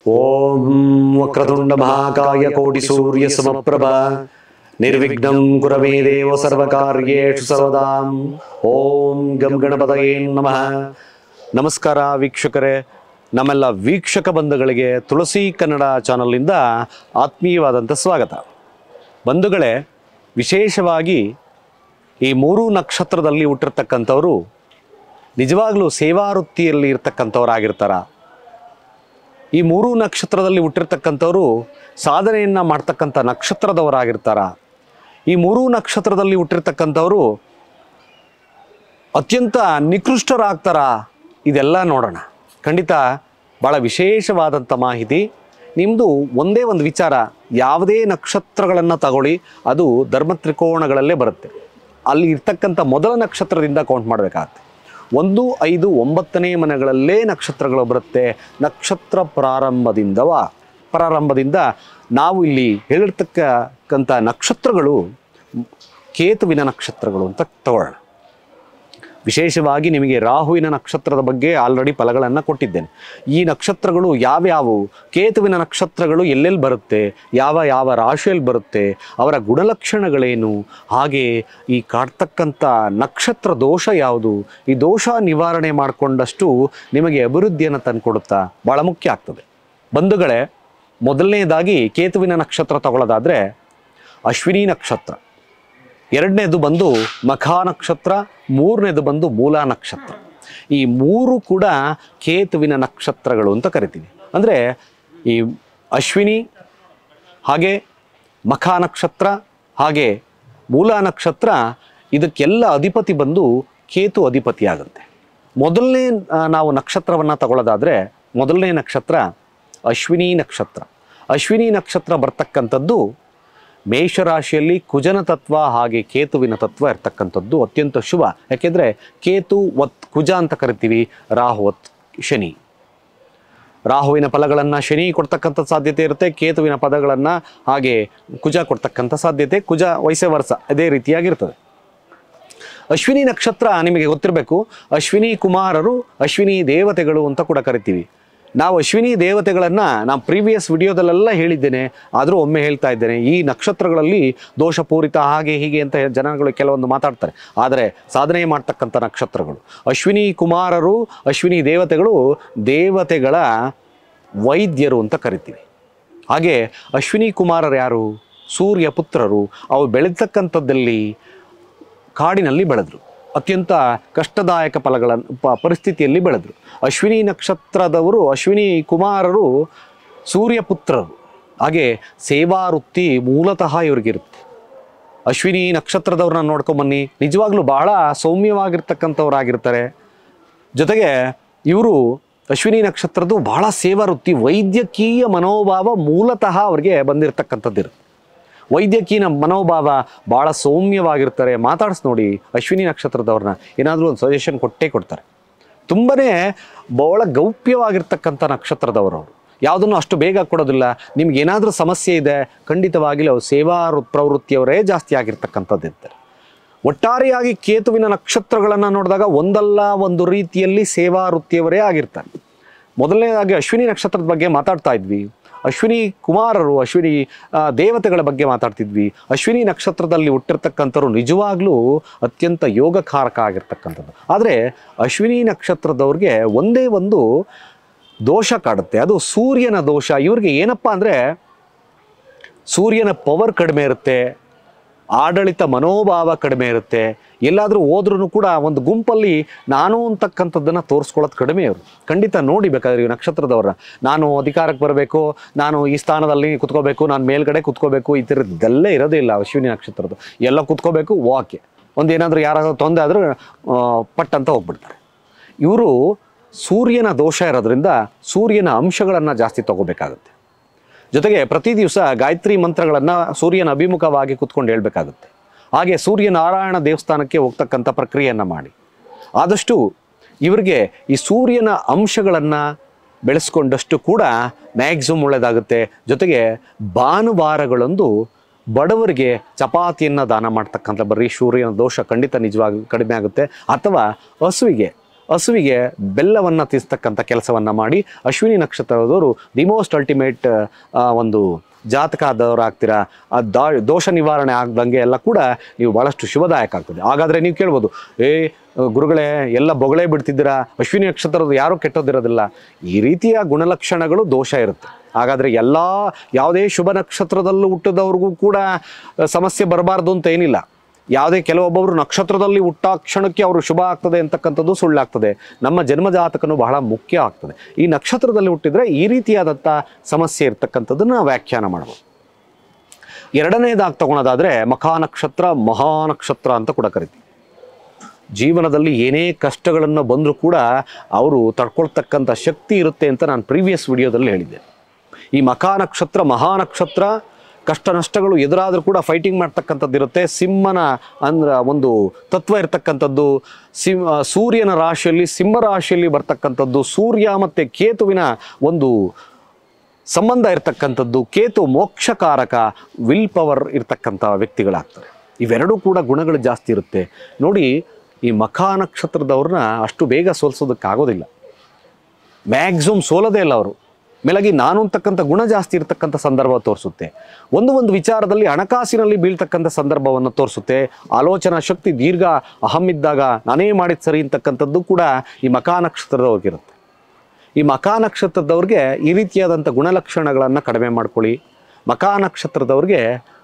ಓಂ ವಕ್ರತುಂಡ ಮಹಾಕಾಯ ಕೋಟಿ ಸೂರ್ಯ ಸಮಪ್ರಭಾ ನಿರ್ವಿಘ್ನಂ ಕುರಮೇ ದೇವ ಸರ್ವಕಾರ್ಯೇಷು ಸರ್ವದಾಂ. ಓಂ ಗಂ ಗಣಪತಯೇ ನಮಃ. ನಮಸ್ಕಾರ ವೀಕ್ಷಕರೇ, ನಮ್ಮೆಲ್ಲ ವೀಕ್ಷಕ ಬಂಧುಗಳಿಗೆ ತುಳಸಿ ಕನ್ನಡ ಚಾನಲ್ನಿಂದ ಆತ್ಮೀಯವಾದಂಥ ಸ್ವಾಗತ. ಬಂಧುಗಳೇ, ವಿಶೇಷವಾಗಿ ಈ 3 ನಕ್ಷತ್ರದಲ್ಲಿ ಹುಟ್ಟಿರ್ತಕ್ಕಂಥವರು ನಿಜವಾಗ್ಲೂ ಸೇವಾ ವೃತ್ತಿಯಲ್ಲಿ ಇರ್ತಕ್ಕಂಥವರಾಗಿರ್ತಾರ. ಈ 3 ನಕ್ಷತ್ರದಲ್ಲಿ ಹುಟ್ಟಿರ್ತಕ್ಕಂಥವರು ಸಾಧನೆಯನ್ನು ಮಾಡ್ತಕ್ಕಂಥ ನಕ್ಷತ್ರದವರಾಗಿರ್ತಾರ. ಈ 3 ನಕ್ಷತ್ರದಲ್ಲಿ ಹುಟ್ಟಿರ್ತಕ್ಕಂಥವರು ಅತ್ಯಂತ ನಿಕೃಷ್ಟರಾಗ್ತಾರ. ಇದೆಲ್ಲ ನೋಡೋಣ. ಖಂಡಿತ ಭಾಳ ವಿಶೇಷವಾದಂಥ ಮಾಹಿತಿ. ನಿಮ್ಮದು ಒಂದೇ ಒಂದು ವಿಚಾರ, ಯಾವುದೇ ನಕ್ಷತ್ರಗಳನ್ನು ತಗೊಳ್ಳಿ, ಅದು ಧರ್ಮ ತ್ರಿಕೋಣಗಳಲ್ಲೇ ಬರುತ್ತೆ. ಅಲ್ಲಿ ಇರ್ತಕ್ಕಂಥ ಮೊದಲ ನಕ್ಷತ್ರದಿಂದ ಕೌಂಟ್ ಮಾಡಬೇಕಾಗತ್ತೆ. 1, 5, 9ನೇ ಮನೆಗಳಲ್ಲೇ ನಕ್ಷತ್ರಗಳು ಬರುತ್ತೆ. ನಕ್ಷತ್ರ ಪ್ರಾರಂಭದಿಂದ ನಾವು ಇಲ್ಲಿ ಹೇಳಿರ್ತಕ್ಕಂಥ ನಕ್ಷತ್ರಗಳು ಕೇತುವಿನ ನಕ್ಷತ್ರಗಳು ಅಂತ ತಗೊಳ್ಳೋಣ. ವಿಶೇಷವಾಗಿ ನಿಮಗೆ ರಾಹುವಿನ ನಕ್ಷತ್ರದ ಬಗ್ಗೆ ಆಲ್ರೆಡಿ ಫಲಗಳನ್ನು ಕೊಟ್ಟಿದ್ದೇನೆ. ಈ ನಕ್ಷತ್ರಗಳು ಯಾವ್ಯಾವು, ಕೇತುವಿನ ನಕ್ಷತ್ರಗಳು ಎಲ್ಲೆಲ್ಲಿ ಬರುತ್ತೆ, ಯಾವ ರಾಶಿಯಲ್ಲಿ ಬರುತ್ತೆ, ಅವರ ಗುಣಲಕ್ಷಣಗಳೇನು, ಹಾಗೆ ಈ ಕಾಡ್ತಕ್ಕಂಥ ನಕ್ಷತ್ರ ದೋಷ ಯಾವುದು, ಈ ದೋಷ ನಿವಾರಣೆ ಮಾಡಿಕೊಂಡಷ್ಟು ನಿಮಗೆ ಅಭಿವೃದ್ಧಿಯನ್ನು ತಂದುಕೊಡುತ್ತಾ ಭಾಳ ಮುಖ್ಯ ಆಗ್ತದೆ. ಬಂಧುಗಳೇ, ಮೊದಲನೇದಾಗಿ ಕೇತುವಿನ ನಕ್ಷತ್ರ ತಗೊಳ್ಳೋದಾದರೆ ಅಶ್ವಿನಿ ನಕ್ಷತ್ರ, 2ನೇದು ಬಂದು ಮಖಾ ನಕ್ಷತ್ರ, 3ನೇದು ಬಂದು ಮೂಲ ನಕ್ಷತ್ರ. ಈ 3 ಕೂಡ ಕೇತುವಿನ ನಕ್ಷತ್ರಗಳು ಅಂತ ಕರಿತೀವಿ. ಅಂದರೆ ಈ ಅಶ್ವಿನಿ, ಹಾಗೆ ಮಖಾ ನಕ್ಷತ್ರ, ಹಾಗೆ ಮೂಲ ನಕ್ಷತ್ರ, ಇದಕ್ಕೆಲ್ಲ ಅಧಿಪತಿ ಬಂದು ಕೇತು ಅಧಿಪತಿ ಆಗುತ್ತೆ. ಮೊದಲನೇ ನಾವು ನಕ್ಷತ್ರವನ್ನು ತಗೊಳ್ಳೋದಾದರೆ ಮೊದಲನೇ ನಕ್ಷತ್ರ ಅಶ್ವಿನಿ ನಕ್ಷತ್ರ. ಅಶ್ವಿನಿ ನಕ್ಷತ್ರ ಬರ್ತಕ್ಕಂಥದ್ದು ಮೇಷರಾಶಿಯಲ್ಲಿ ಕುಜನ ತತ್ವ ಹಾಗೆ ಕೇತುವಿನ ತತ್ವ ಇರ್ತಕ್ಕಂಥದ್ದು ಅತ್ಯಂತ ಶುಭ. ಯಾಕೆಂದರೆ ಕೇತು ಕುಜ ಅಂತ ಕರಿತೀವಿ, ರಾಹು ಶನಿ. ರಾಹುವಿನ ಫಲಗಳನ್ನು ಶನಿ ಕೊಡ್ತಕ್ಕಂಥ ಸಾಧ್ಯತೆ ಇರುತ್ತೆ, ಕೇತುವಿನ ಪದಗಳನ್ನು ಹಾಗೆ ಕುಜ ಕೊಡ್ತಕ್ಕಂಥ ಸಾಧ್ಯತೆ, ಕುಜ ವೈಸೆ ವರ್ಷ ಅದೇ ರೀತಿಯಾಗಿರ್ತದೆ. ಅಶ್ವಿನಿ ನಕ್ಷತ್ರ ನಿಮಗೆ ಗೊತ್ತಿರಬೇಕು, ಅಶ್ವಿನಿ ಕುಮಾರರು, ಅಶ್ವಿನಿ ದೇವತೆಗಳು ಅಂತ ಕೂಡ ಕರಿತೀವಿ. ನಾವು ಅಶ್ವಿನಿ ದೇವತೆಗಳನ್ನು ನಾನು ಪ್ರೀವಿಯಸ್ ವಿಡಿಯೋದಲ್ಲೆಲ್ಲ ಹೇಳಿದ್ದೇನೆ, ಆದರೂ ಒಮ್ಮೆ ಹೇಳ್ತಾ ಇದ್ದೇನೆ. ಈ ನಕ್ಷತ್ರಗಳಲ್ಲಿ ದೋಷಪೂರಿತ ಹಾಗೆ ಹೀಗೆ ಅಂತ ಜನಗಳು ಕೆಲವೊಂದು ಮಾತಾಡ್ತಾರೆ, ಆದರೆ ಸಾಧನೆ ಮಾಡ್ತಕ್ಕಂಥ ನಕ್ಷತ್ರಗಳು ಅಶ್ವಿನಿ ಕುಮಾರರು, ಅಶ್ವಿನಿ ದೇವತೆಗಳು, ದೇವತೆಗಳ ವೈದ್ಯರು ಅಂತ ಕರಿತೀವಿ. ಹಾಗೆ ಅಶ್ವಿನಿ ಕುಮಾರರು ಯಾರು? ಸೂರ್ಯ ಪುತ್ರರು. ಅವು ಬೆಳೆತಕ್ಕಂಥದ್ದಲ್ಲಿ ಕಾಡಿನಲ್ಲಿ ಬೆಳೆದರು, ಅತ್ಯಂತ ಕಷ್ಟದಾಯಕ ಪರಿಸ್ಥಿತಿಯಲ್ಲಿ ಬೆಳೆದರು. ಅಶ್ವಿನಿ ನಕ್ಷತ್ರದವರು, ಅಶ್ವಿನಿ ಕುಮಾರರು ಸೂರ್ಯ ಪುತ್ರರು. ಹಾಗೆ ಸೇವಾ ವೃತ್ತಿ ಮೂಲತಃ ಇವ್ರಿಗಿರುತ್ತೆ. ಅಶ್ವಿನಿ ನಕ್ಷತ್ರದವ್ರನ್ನ ನೋಡ್ಕೊಂಬನ್ನಿ, ನಿಜವಾಗ್ಲೂ ಬಹಳ ಸೌಮ್ಯವಾಗಿರ್ತಕ್ಕಂಥವ್ರಾಗಿರ್ತಾರೆ. ಜೊತೆಗೆ ಇವರು ಅಶ್ವಿನಿ ನಕ್ಷತ್ರದ್ದು ಬಹಳ ಸೇವಾ ವೃತ್ತಿ, ವೈದ್ಯಕೀಯ ಮನೋಭಾವ ಮೂಲತಃ ಅವ್ರಿಗೆ ಬಂದಿರತಕ್ಕಂಥದ್ದಿರುತ್ತೆ. ವೈದ್ಯಕೀಯ ಮನೋಭಾವ, ಭಾಳ ಸೌಮ್ಯವಾಗಿರ್ತಾರೆ. ಮಾತಾಡಿಸ್ ನೋಡಿ ಅಶ್ವಿನಿ ನಕ್ಷತ್ರದವ್ರನ್ನ, ಏನಾದರೂ ಒಂದು ಸಜೆಷನ್ ಕೊಡ್ತಾರೆ. ತುಂಬನೇ ಬಹಳ ಗೌಪ್ಯವಾಗಿರ್ತಕ್ಕಂಥ ನಕ್ಷತ್ರದವರು. ಯಾವುದನ್ನು ಅಷ್ಟು ಬೇಗ ಕೊಡೋದಿಲ್ಲ. ನಿಮ್ಗೆ ಏನಾದರೂ ಸಮಸ್ಯೆ ಇದೆ, ಖಂಡಿತವಾಗಿಯೂ ಅವ್ರು ಸೇವಾ ಪ್ರವೃತ್ತಿಯವರೇ ಜಾಸ್ತಿ ಆಗಿರ್ತಕ್ಕಂಥದ್ದಿರ್ತಾರೆ. ಒಟ್ಟಾರೆಯಾಗಿ ಕೇತುವಿನ ನಕ್ಷತ್ರಗಳನ್ನು ನೋಡಿದಾಗ ಒಂದಲ್ಲ ಒಂದು ರೀತಿಯಲ್ಲಿ ಸೇವಾ ವೃತ್ತಿಯವರೇ ಆಗಿರ್ತಾರೆ. ಮೊದಲನೇದಾಗಿ ಅಶ್ವಿನಿ ನಕ್ಷತ್ರದ ಬಗ್ಗೆ ಮಾತಾಡ್ತಾ ಇದ್ವಿ, ಅಶ್ವಿನಿ ಕುಮಾರರು, ಅಶ್ವಿನಿ ದೇವತೆಗಳ ಬಗ್ಗೆ ಮಾತಾಡ್ತಿದ್ವಿ. ಅಶ್ವಿನಿ ನಕ್ಷತ್ರದಲ್ಲಿ ಹುಟ್ಟಿರ್ತಕ್ಕಂಥವ್ರು ನಿಜವಾಗ್ಲೂ ಅತ್ಯಂತ ಯೋಗಕಾರಕ ಆಗಿರ್ತಕ್ಕಂಥದ್ದು. ಆದರೆ ಅಶ್ವಿನಿ ನಕ್ಷತ್ರದವ್ರಿಗೆ ಒಂದೇ ಒಂದು ದೋಷ ಕಾಡುತ್ತೆ, ಅದು ಸೂರ್ಯನ ದೋಷ. ಇವ್ರಿಗೆ ಏನಪ್ಪ ಅಂದರೆ ಸೂರ್ಯನ ಪವರ್ ಕಡಿಮೆ ಇರುತ್ತೆ, ಆಡಳಿತ ಮನೋಭಾವ ಕಡಿಮೆ ಇರುತ್ತೆ. ಎಲ್ಲಾದರೂ ಹೋದ್ರೂ ಕೂಡ ಒಂದು ಗುಂಪಲ್ಲಿ ನಾನು ಅಂತಕ್ಕಂಥದ್ದನ್ನು ತೋರಿಸ್ಕೊಳ್ಳೋದು ಕಡಿಮೆ. ಅವರು ಖಂಡಿತ ನೋಡಿ ಬೇಕಾದ್ರೆ ಈ ನಕ್ಷತ್ರದವ್ರನ್ನ, ನಾನು ಅಧಿಕಾರಕ್ಕೆ ಬರಬೇಕು, ನಾನು ಈ ಸ್ಥಾನದಲ್ಲಿ ಕುತ್ಕೋಬೇಕು, ನಾನು ಮೇಲ್ಗಡೆ ಕುತ್ಕೋಬೇಕು, ಈ ಥರದ್ದೆಲ್ಲ ಇರೋದೇ ಇಲ್ಲ ಅಶ್ವಿನಿ ನಕ್ಷತ್ರದ್ದು. ಎಲ್ಲ ಕುತ್ಕೋಬೇಕು, ಓಕೆ, ಒಂದು ಏನಾದರೂ ಯಾರಾದರೂ ತೊಂದರೆ ಆದರೂ ಪಟ್ ಅಂತ ಹೋಗ್ಬಿಡ್ತಾರೆ. ಇವರು ಸೂರ್ಯನ ದೋಷ ಇರೋದ್ರಿಂದ ಸೂರ್ಯನ ಅಂಶಗಳನ್ನು ಜಾಸ್ತಿ ತಗೋಬೇಕಾಗುತ್ತೆ. ಜೊತೆಗೆ ಪ್ರತಿ ದಿವಸ ಗಾಯತ್ರಿ ಮಂತ್ರಗಳನ್ನು ಸೂರ್ಯನ ಅಭಿಮುಖವಾಗಿ ಕುತ್ಕೊಂಡು ಹೇಳಬೇಕಾಗುತ್ತೆ. ಹಾಗೆ ಸೂರ್ಯನಾರಾಯಣ ದೇವಸ್ಥಾನಕ್ಕೆ ಹೋಗ್ತಕ್ಕಂಥ ಪ್ರಕ್ರಿಯೆಯನ್ನು ಮಾಡಿ. ಆದಷ್ಟು ಇವರಿಗೆ ಈ ಸೂರ್ಯನ ಅಂಶಗಳನ್ನು ಬೆಳೆಸ್ಕೊಂಡಷ್ಟು ಕೂಡ ಮ್ಯಾಕ್ಸಿಮಮ್ ಒಳ್ಳೆಯದಾಗುತ್ತೆ. ಜೊತೆಗೆ ಭಾನುವಾರಗಳಂದು ಬಡವರಿಗೆ ಚಪಾತಿಯನ್ನು ದಾನ ಮಾಡ್ತಕ್ಕಂಥ, ಬರೀ ಸೂರ್ಯನ ದೋಷ ಖಂಡಿತ ನಿಜವಾಗಿ ಕಡಿಮೆ ಆಗುತ್ತೆ. ಅಥವಾ ಹಸುವಿಗೆ ಹಸುವಿಗೆ ಬೆಲ್ಲವನ್ನು ತಿನ್ನಿಸ್ತಕ್ಕಂಥ ಕೆಲಸವನ್ನು ಮಾಡಿ ಅಶ್ವಿನಿ ನಕ್ಷತ್ರದವರು ದಿ ಮೋಸ್ಟ್ ಅಲ್ಟಿಮೇಟ್ ಒಂದು ಜಾತಕ ಆದವರು ಆಗ್ತೀರಾ. ಆ ದೋಷ ನಿವಾರಣೆ ಆಗ್ದಂಗೆ ಎಲ್ಲ ಕೂಡ ನೀವು ಭಾಳಷ್ಟು ಶುಭದಾಯಕ ಆಗ್ತದೆ. ಹಾಗಾದರೆ ನೀವು ಕೇಳ್ಬೋದು, ಗುರುಗಳೇ ಎಲ್ಲ ಬೊಗಳೇ ಬಿಡ್ತಿದ್ದೀರಾ, ಅಶ್ವಿನಿ ನಕ್ಷತ್ರದ ಯಾರೂ ಕೆಟ್ಟೋದಿರೋದಿಲ್ಲ. ಈ ರೀತಿಯ ಗುಣಲಕ್ಷಣಗಳು ದೋಷ ಇರುತ್ತೆ. ಹಾಗಾದರೆ ಯಾವುದೇ ಶುಭ ನಕ್ಷತ್ರದಲ್ಲೂ ಹುಟ್ಟಿದವ್ರಿಗೂ ಕೂಡ ಸಮಸ್ಯೆ ಬರಬಾರ್ದು ಅಂತ ಏನಿಲ್ಲ. ಯಾವುದೇ ಕೆಲವೊಬ್ಬರು ನಕ್ಷತ್ರದಲ್ಲಿ ಹುಟ್ಟ ಕ್ಷಣಕ್ಕೆ ಅವರು ಶುಭ ಆಗ್ತದೆ ಅಂತಕ್ಕಂಥದ್ದು ಸುಳ್ಳಾಗ್ತದೆ. ನಮ್ಮ ಜನ್ಮಜಾತಕನು ಬಹಳ ಮುಖ್ಯ ಆಗ್ತದೆ. ಈ ನಕ್ಷತ್ರದಲ್ಲಿ ಹುಟ್ಟಿದರೆ ಈ ರೀತಿಯಾದಂಥ ಸಮಸ್ಯೆ ಇರ್ತಕ್ಕಂಥದ್ದನ್ನು ನಾವು ವ್ಯಾಖ್ಯಾನ ಮಾಡ್ಬೋದು. ಎರಡನೇದಾಗಿ ತಗೊಳೋದಾದರೆ ಮಖಾನಕ್ಷತ್ರ ಮಹಾನಕ್ಷತ್ರ ಅಂತ ಕೂಡ ಕರಿತೀವಿ. ಜೀವನದಲ್ಲಿ ಏನೇ ಕಷ್ಟಗಳನ್ನು ಬಂದರೂ ಕೂಡ ಅವರು ತಡ್ಕೊಳ್ತಕ್ಕಂಥ ಶಕ್ತಿ ಇರುತ್ತೆ ಅಂತ ನಾನು ಪ್ರೀವಿಯಸ್ ವಿಡಿಯೋದಲ್ಲಿ ಹೇಳಿದ್ದೆ. ಈ ಮಖಾನಕ್ಷತ್ರ ಮಹಾನಕ್ಷತ್ರ ಕಷ್ಟ ನಷ್ಟಗಳು ಎದುರಾದರೂ ಕೂಡ ಫೈಟಿಂಗ್ ಮಾಡ್ತಕ್ಕಂಥದ್ದು ಇರುತ್ತೆ. ಸಿಂಹನ ಒಂದು ತತ್ವ ಇರ್ತಕ್ಕಂಥದ್ದು, ಸೂರ್ಯನ ರಾಶಿಯಲ್ಲಿ ಸಿಂಹ ರಾಶಿಯಲ್ಲಿ ಬರ್ತಕ್ಕಂಥದ್ದು, ಸೂರ್ಯ ಮತ್ತು ಕೇತುವಿನ ಒಂದು ಸಂಬಂಧ ಇರ್ತಕ್ಕಂಥದ್ದು, ಕೇತು ಮೋಕ್ಷಕಾರಕ, ವಿಲ್ ಪವರ್ ಇರ್ತಕ್ಕಂಥ ವ್ಯಕ್ತಿಗಳಾಗ್ತಾರೆ. ಇವೆರಡೂ ಕೂಡ ಗುಣಗಳು ಜಾಸ್ತಿ ಇರುತ್ತೆ. ನೋಡಿ, ಈ ಮಖಾನಕ್ಷತ್ರದವ್ರನ್ನ ಅಷ್ಟು ಬೇಗ ಸೋಲಿಸೋದಕ್ಕಾಗೋದಿಲ್ಲ. ಮ್ಯಾಕ್ಸಿಮಮ್ ಸೋಲೋದೇ ಇಲ್ಲ ಅವರು. ಮೇಲಾಗಿ ನಾನು ಅಂತಕ್ಕಂಥ ಗುಣ ಜಾಸ್ತಿ ಇರತಕ್ಕಂಥ ಸಂದರ್ಭ ತೋರಿಸುತ್ತೆ. ಒಂದು ವಿಚಾರದಲ್ಲಿ ಹಣಕಾಸಿನಲ್ಲಿ ಬೀಳ್ತಕ್ಕಂಥ ಸಂದರ್ಭವನ್ನು ತೋರಿಸುತ್ತೆ. ಆಲೋಚನಾ ಶಕ್ತಿ ದೀರ್ಘ ಅಹಮ್ಮಿದ್ದಾಗ ನಾನೇ ಮಾಡಿದ ಸರಿ ಅಂತಕ್ಕಂಥದ್ದು ಕೂಡ ಈ ಮಖಾನಕ್ಷತ್ರದವ್ರಿಗಿರುತ್ತೆ. ಈ ಮಖಾನಕ್ಷತ್ರದವ್ರಿಗೆ ಈ ರೀತಿಯಾದಂಥ ಗುಣಲಕ್ಷಣಗಳನ್ನು ಕಡಿಮೆ ಮಾಡ್ಕೊಳ್ಳಿ. ಮಖಾನಕ್ಷತ್ರದವ್ರಿಗೆ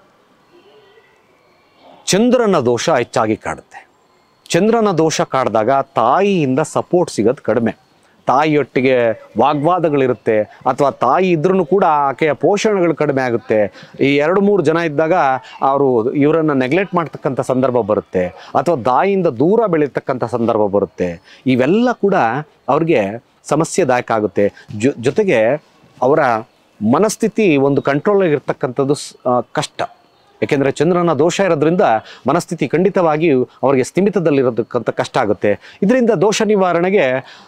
ಚಂದ್ರನ ದೋಷ ಹೆಚ್ಚಾಗಿ ಕಾಡುತ್ತೆ. ಚಂದ್ರನ ದೋಷ ಕಾಡಿದಾಗ ತಾಯಿಯಿಂದ ಸಪೋರ್ಟ್ ಸಿಗೋದು ಕಡಿಮೆ. ತಾಯಿಯೊಟ್ಟಿಗೆ ವಾಗ್ವಾದಗಳಿರುತ್ತೆ, ಅಥವಾ ತಾಯಿ ಇದ್ರೂ ಕೂಡ ಆಕೆಯ ಪೋಷಣೆಗಳು ಕಡಿಮೆ ಆಗುತ್ತೆ. ಈ 2-3 ಜನ ಇದ್ದಾಗ ಅವರು ಇವರನ್ನು ನೆಗ್ಲೆಕ್ಟ್ ಮಾಡ್ತಕ್ಕಂಥ ಸಂದರ್ಭ ಬರುತ್ತೆ, ಅಥವಾ ತಾಯಿಯಿಂದ ದೂರ ಬೆಳೀತಕ್ಕಂಥ ಸಂದರ್ಭ ಬರುತ್ತೆ. ಇವೆಲ್ಲ ಕೂಡ ಅವ್ರಿಗೆ ಸಮಸ್ಯೆದಾಯಕ ಆಗುತ್ತೆ. ಜೊತೆಗೆ ಅವರ ಮನಸ್ಥಿತಿ ಒಂದು ಕಂಟ್ರೋಲಾಗಿ ಇರ್ತಕ್ಕಂಥದ್ದು ಕಷ್ಟ. ಏಕೆಂದರೆ ಚಂದ್ರನ ದೋಷ ಇರೋದ್ರಿಂದ ಮನಸ್ಥಿತಿ ಖಂಡಿತವಾಗಿ ಅವರಿಗೆ ಸ್ಥಿಮಿತದಲ್ಲಿರೋದಕ್ಕಂಥ ಕಷ್ಟ ಆಗುತ್ತೆ. ಇದರಿಂದ ದೋಷ ನಿವಾರಣೆಗೆ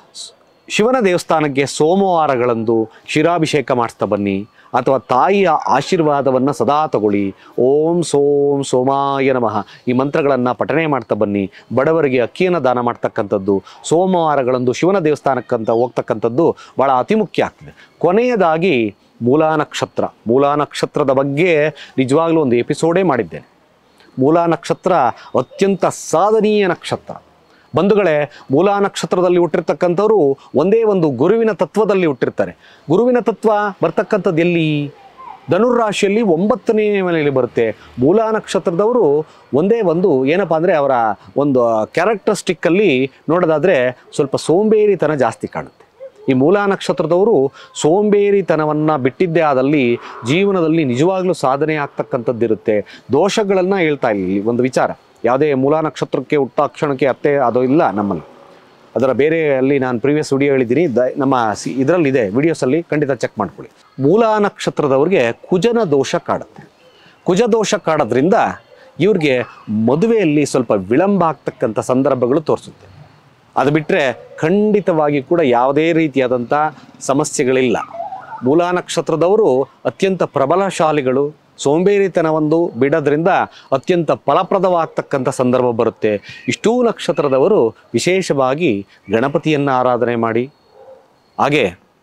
ಶಿವನ ದೇವಸ್ಥಾನಕ್ಕೆ ಸೋಮವಾರಗಳಂದು ಕ್ಷೀರಾಭಿಷೇಕ ಮಾಡಿಸ್ತಾ ಬನ್ನಿ, ಅಥವಾ ತಾಯಿಯ ಆಶೀರ್ವಾದವನ್ನು ಸದಾ ತಗೊಳ್ಳಿ. ಓಂ ಸೋಂ ಸೋಮಾಯ ನಮಃ ಈ ಮಂತ್ರಗಳನ್ನು ಪಠನೆ ಮಾಡ್ತಾ ಬನ್ನಿ. ಬಡವರಿಗೆ ಅಕ್ಕಿಯನ್ನು ದಾನ ಮಾಡ್ತಕ್ಕಂಥದ್ದು, ಸೋಮವಾರಗಳಂದು ಶಿವನ ದೇವಸ್ಥಾನಕ್ಕಂತ ಹೋಗ್ತಕ್ಕಂಥದ್ದು ಭಾಳ ಅತಿ ಮುಖ್ಯ ಆಗ್ತದೆ. ಕೊನೆಯದಾಗಿ ಮೂಲಾ ನಕ್ಷತ್ರದ ಬಗ್ಗೆ ನಿಜವಾಗ್ಲೂ ಒಂದು ಎಪಿಸೋಡೇ ಮಾಡಿದ್ದೇನೆ. ಮೂಲಾ ನಕ್ಷತ್ರ ಅತ್ಯಂತ ಸಾಧನೀಯ ನಕ್ಷತ್ರ. ಬಂಧುಗಳೇ, ಮೂಲಾ ನಕ್ಷತ್ರದಲ್ಲಿ ಹುಟ್ಟಿರ್ತಕ್ಕಂಥವ್ರು ಒಂದೇ ಒಂದು ಗುರುವಿನ ತತ್ವದಲ್ಲಿ ಹುಟ್ಟಿರ್ತಾರೆ. ಗುರುವಿನ ತತ್ವ ಬರ್ತಕ್ಕಂಥದ್ದು ಎಲ್ಲಿ? ಧನುರ್ರಾಶಿಯಲ್ಲಿ 9ನೇ ಮನೆಯಲ್ಲಿ ಬರುತ್ತೆ. ಮೂಲಾ ನಕ್ಷತ್ರದವರು ಒಂದೇ ಒಂದು ಏನಪ್ಪ ಅಂದರೆ ಅವರ ಒಂದು ಕ್ಯಾರೆಕ್ಟರಿಸ್ಟಿಕ್ಕಲ್ಲಿ ನೋಡೋದಾದರೆ ಸ್ವಲ್ಪ ಸೋಂಬೇರಿತನ ಜಾಸ್ತಿ ಕಾಣುತ್ತೆ. ಈ ಮೂಲಾ ನಕ್ಷತ್ರದವರು ಸೋಂಬೇರಿತನವನ್ನು ಬಿಟ್ಟಿದ್ದೇ ಆದಲ್ಲಿ ಜೀವನದಲ್ಲಿ ನಿಜವಾಗ್ಲೂ ಸಾಧನೆ ಆಗ್ತಕ್ಕಂಥದ್ದಿರುತ್ತೆ. ದೋಷಗಳನ್ನು ಹೇಳ್ತಾ ಇಲ್ಲಿ ಒಂದು ವಿಚಾರ, ಯಾವುದೇ ಮೂಲಾ ನಕ್ಷತ್ರಕ್ಕೆ ಹುಟ್ಟ ಕ್ಷಣಕ್ಕೆ ಅತ್ತೆ ಅದು ಇಲ್ಲ ನಮ್ಮಲ್ಲಿ. ಅದರ ಬೇರೆ ಅಲ್ಲಿ ನಾನು ಪ್ರೀವಿಯಸ್ ವಿಡಿಯೋ ಹೇಳಿದ್ದೀನಿ, ನಮ್ಮ ಇದರಲ್ಲಿದೆ ವಿಡಿಯೋಸಲ್ಲಿ, ಖಂಡಿತ ಚೆಕ್ ಮಾಡ್ಕೊಳ್ಳಿ. ಮೂಲಾ ನಕ್ಷತ್ರದವ್ರಿಗೆ ಕುಜನ ದೋಷ ಕಾಡುತ್ತೆ. ಕುಜ ದೋಷ ಕಾಡೋದ್ರಿಂದ ಇವ್ರಿಗೆ ಮದುವೆಯಲ್ಲಿ ಸ್ವಲ್ಪ ವಿಳಂಬ ಆಗ್ತಕ್ಕಂಥ ಸಂದರ್ಭಗಳು ತೋರಿಸುತ್ತೆ. ಅದು ಬಿಟ್ಟರೆ ಖಂಡಿತವಾಗಿ ಕೂಡ ಯಾವುದೇ ರೀತಿಯಾದಂಥ ಸಮಸ್ಯೆಗಳಿಲ್ಲ. ಮೂಲಾ ನಕ್ಷತ್ರದವರು ಅತ್ಯಂತ ಪ್ರಬಲಶಾಲಿಗಳು. ಸೋಂಬೇರಿತನವೊಂದು ಬಿಡೋದ್ರಿಂದ ಅತ್ಯಂತ ಫಲಪ್ರದವಾಗ್ತಕ್ಕಂಥ ಸಂದರ್ಭ ಬರುತ್ತೆ. ಇಷ್ಟೂ ನಕ್ಷತ್ರದವರು ವಿಶೇಷವಾಗಿ ಗಣಪತಿಯನ್ನು ಆರಾಧನೆ ಮಾಡಿ, ಹಾಗೆ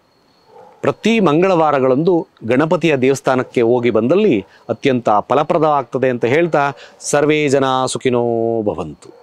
ಪ್ರತಿ ಮಂಗಳವಾರಗಳಂದು ಗಣಪತಿಯ ದೇವಸ್ಥಾನಕ್ಕೆ ಹೋಗಿ ಬಂದಲ್ಲಿ ಅತ್ಯಂತ ಫಲಪ್ರದವಾಗ್ತದೆ ಅಂತ ಹೇಳ್ತಾ ಸರ್ವೇ ಜನ ಸುಖಿನೋ ಭವಂತು.